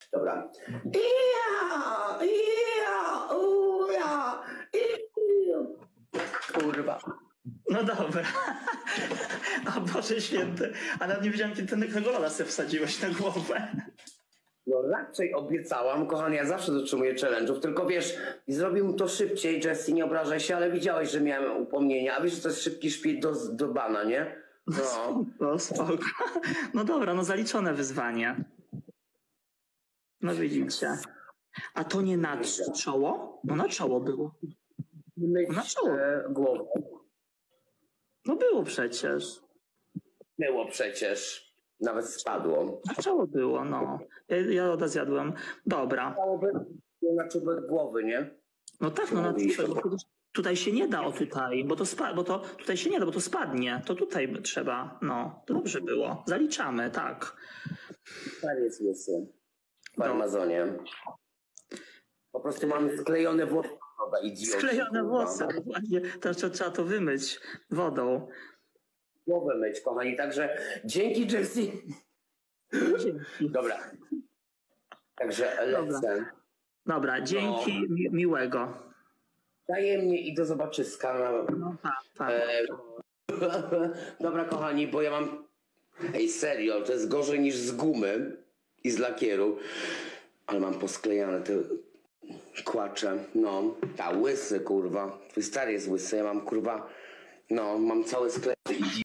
Dobra. Kurwa. No dobra. O Boże święty. A nawet nie wiedziałem, kiedy tego loda sobie wsadziłeś na głowę. No raczej obiecałam, kochani, ja zawsze dotrzymuję challenge'ów, tylko wiesz, zrobił to szybciej, Jessie, nie obrażaj się, ale widziałeś, że miałem upomnienia, a wiesz, że to jest szybki szpil do bana, nie? No. No spoko. No dobra, no zaliczone wyzwanie. No widzicie. A to nie na czoło? No na czoło było. Na czoło. Głową. No było przecież. Było przecież. Nawet spadło. Na czoło było, no. Ja loda zjadłem. Dobra. Chciałoby na czubek głowy, nie? No tak, no na tutaj się nie da, o tutaj, bo to tutaj się nie da, bo to spadnie. To tutaj trzeba, no. To dobrze było. Zaliczamy, tak. Tak jest łysy. W Amazonie. Po prostu mamy sklejone włosy. Sklejone włosy, właśnie. Trzeba to wymyć wodą. Głowę myć, kochani. Także dzięki, Jessie. Dzięki. Dobra. Także lecę. Dobra, dzięki, miłego. Wzajemnie i do zobaczyska. No tak. Dobra, kochani, bo ja mam... Ej, serio, to jest gorzej niż z gumy i z lakieru. Ale mam posklejane te kłacze. No, ta łysy, kurwa. Twój stary jest łysy, ja mam, kurwa... No, mam całe sklejone.